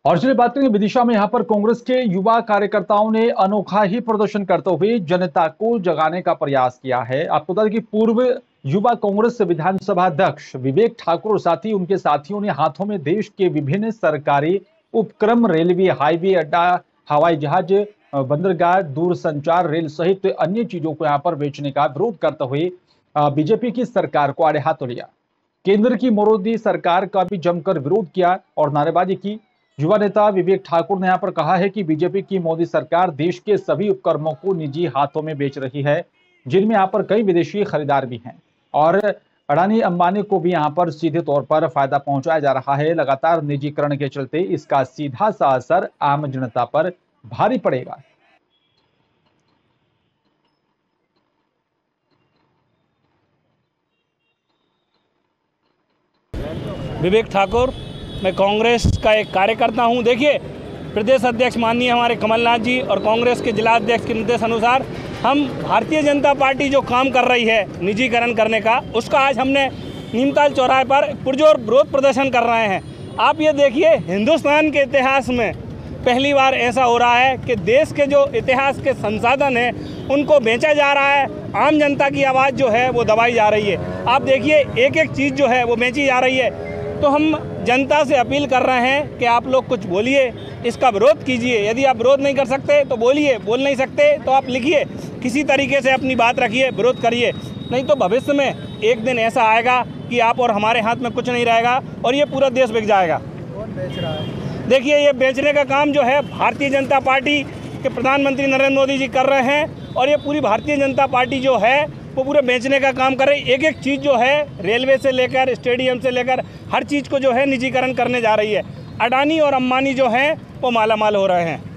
और चलिए बात करेंगे विदिशा में। यहाँ पर कांग्रेस के युवा कार्यकर्ताओं ने अनोखा ही प्रदर्शन करते हुए जनता को जगाने का प्रयास किया है। आपको बता दें कि पूर्व युवा कांग्रेस विधानसभा अध्यक्ष विवेक ठाकुर और साथ ही उनके साथियों ने हाथों में देश के विभिन्न सरकारी उपक्रम, रेलवे, हाईवे अड्डा, हवाई जहाज, बंदरगाह, दूरसंचार, रेल सहित अन्य चीजों को यहाँ पर बेचने का विरोध करते हुए बीजेपी की सरकार को आड़े हाथों लिया। केंद्र की मोदी सरकार का भी जमकर विरोध किया और नारेबाजी की। युवा नेता विवेक ठाकुर ने यहाँ पर कहा है कि बीजेपी की मोदी सरकार देश के सभी उपक्रमों को निजी हाथों में बेच रही है, जिनमें यहाँ पर कई विदेशी खरीदार भी हैं और अडानी अंबानी को भी यहाँ पर सीधे तौर पर फायदा पहुंचाया जा रहा है। लगातार निजीकरण के चलते इसका सीधा सा असर आम जनता पर भारी पड़ेगा। विवेक ठाकुर, मैं कांग्रेस का एक कार्यकर्ता हूं। देखिए, प्रदेश अध्यक्ष माननीय हमारे कमलनाथ जी और कांग्रेस के जिला अध्यक्ष के निर्देश अनुसार हम भारतीय जनता पार्टी जो काम कर रही है निजीकरण करने का, उसका आज हमने नीमताल चौराहे पर पुरजोर विरोध प्रदर्शन कर रहे हैं। आप ये देखिए, हिंदुस्तान के इतिहास में पहली बार ऐसा हो रहा है कि देश के जो इतिहास के संसाधन हैं उनको बेचा जा रहा है। आम जनता की आवाज़ जो है वो दबाई जा रही है। आप देखिए, एक एक चीज़ जो है वो बेची जा रही है। तो हम जनता से अपील कर रहे हैं कि आप लोग कुछ बोलिए, इसका विरोध कीजिए। यदि आप विरोध नहीं कर सकते तो बोलिए, बोल नहीं सकते तो आप लिखिए, किसी तरीके से अपनी बात रखिए, विरोध करिए। नहीं तो भविष्य में एक दिन ऐसा आएगा कि आप और हमारे हाथ में कुछ नहीं रहेगा और ये पूरा देश बिक जाएगा। कौन बेच रहा है? देखिए, ये बेचने का काम जो है भारतीय जनता पार्टी के प्रधानमंत्री नरेंद्र मोदी जी कर रहे हैं और ये पूरी भारतीय जनता पार्टी जो है वो पूरे बेचने का काम कर रही है। एक एक चीज़ जो है, रेलवे से लेकर स्टेडियम से लेकर हर चीज़ को जो है निजीकरण करने जा रही है। अडानी और अंबानी जो हैं वो मालामाल हो रहे हैं।